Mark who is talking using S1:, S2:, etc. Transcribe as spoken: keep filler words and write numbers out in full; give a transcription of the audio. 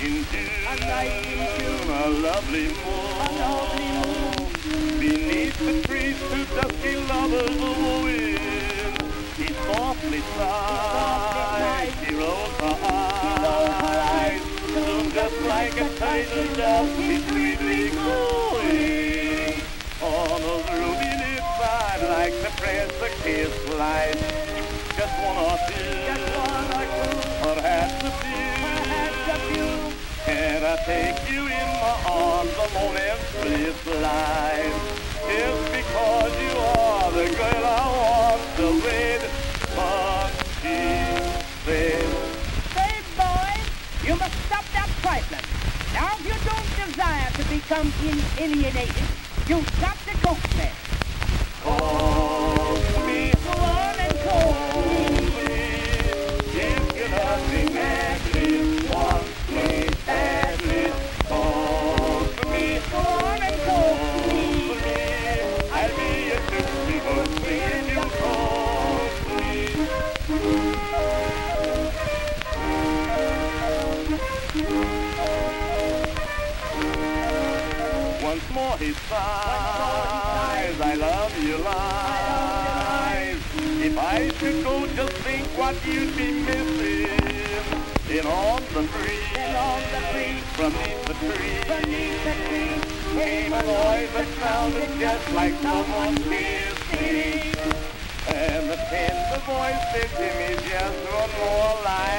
S1: in June,
S2: a night in June,
S1: a lovely moon,
S2: a lovely moon.
S1: Beneath the trees, two dusky lovers wooing. He softly sighed, he rolled her eyes, soon just like a turtle dove, he's sweetly cooing. On those ruby lips I'd like to press a kiss like just one or two,
S2: Just one or two,
S1: perhaps a few.
S2: perhaps a few.
S1: Can I take you in my arms a moment, please, life? Just because you are the girl I want to wed. But she said,
S2: Say, boy, you must stop that trifling. Now, if you don't desire to become in- alienated, you've got to coax me.
S1: coax me,
S2: Go on and coax me.
S1: if you're nothing madly, want me badly. Coax me,
S2: Go on and coax me.
S1: I'll be a gypsy coax me if you coax me. Once more he sighs, I love you lies. If I should go, just think what you'd be missing. In on the breeze,
S2: And on the breeze,
S1: from beneath the tree,
S2: beneath the tree,
S1: came a noise that sounded just like someone kissing. And the tender voice said to me just one more line.